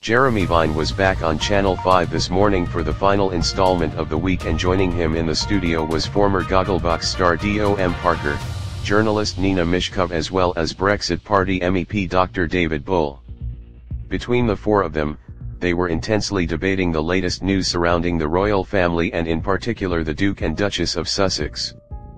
Jeremy Vine was back on Channel 5 this morning for the final installment of the week, and joining him in the studio was former Gogglebox star Dom Parker, journalist Nina Mishkov, as well as Brexit Party MEP Dr. David Bull. Between the four of them, they were intensely debating the latest news surrounding the royal family and in particular the Duke and Duchess of Sussex.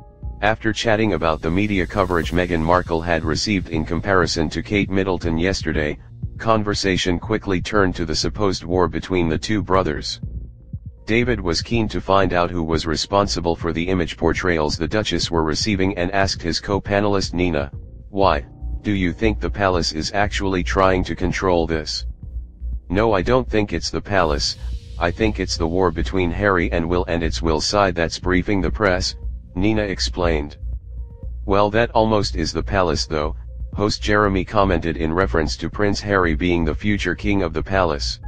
After chatting about the media coverage Meghan Markle had received in comparison to Kate Middleton yesterday, conversation quickly turned to the supposed war between the two brothers. David was keen to find out who was responsible for the image portrayals the Duchess were receiving and asked his co-panelist Nina, "Why, do you think the palace is actually trying to control this?" "No, I don't think it's the palace, I think it's the war between Harry and Will, and it's Will's side that's briefing the press," Nina explained. "Well, that almost is the palace though," host Jeremy commented in reference to Prince Harry being the future king of the palace.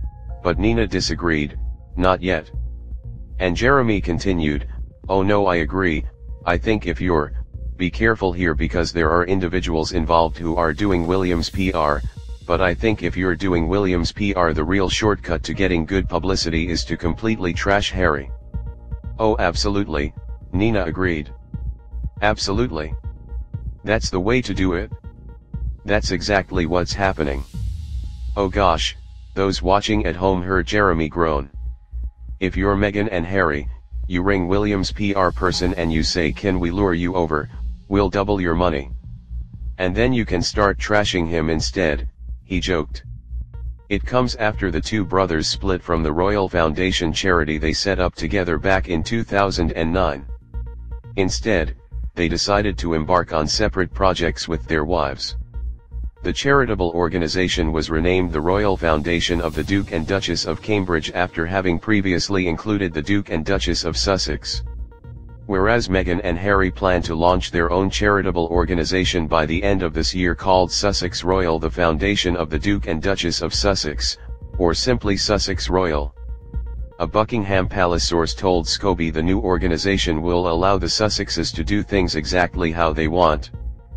But Nina disagreed, "Not yet." And Jeremy continued, "Oh no, I agree, I think if you're, be careful here because there are individuals involved who are doing William's PR, but I think if you're doing William's PR, the real shortcut to getting good publicity is to completely trash Harry." "Oh absolutely," Nina agreed. "Absolutely. That's the way to do it. That's exactly what's happening." "Oh gosh," those watching at home heard Jeremy groan. "If you're Meghan and Harry, you ring William's PR person and you say, 'Can we lure you over, we'll double your money. And then you can start trashing him instead,'" he joked. It comes after the two brothers split from the Royal Foundation charity they set up together back in 2009. Instead, they decided to embark on separate projects with their wives. The charitable organization was renamed the Royal Foundation of the Duke and Duchess of Cambridge after having previously included the Duke and Duchess of Sussex. Whereas Meghan and Harry plan to launch their own charitable organization by the end of this year called Sussex Royal, the Foundation of the Duke and Duchess of Sussex, or simply Sussex Royal. A Buckingham Palace source told Scobie the new organization will allow the Sussexes to do things exactly how they want.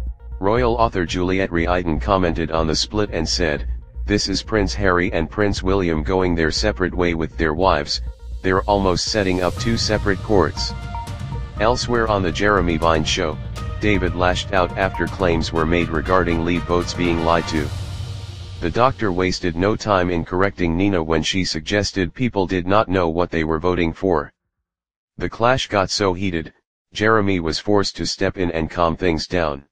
Royal author Juliet Riordan commented on the split and said, "This is Prince Harry and Prince William going their separate way with their wives, they're almost setting up two separate courts." Elsewhere on the Jeremy Vine show, David lashed out after claims were made regarding Leave votes being lied to. The doctor wasted no time in correcting Nina when she suggested people did not know what they were voting for. The clash got so heated, Jeremy was forced to step in and calm things down.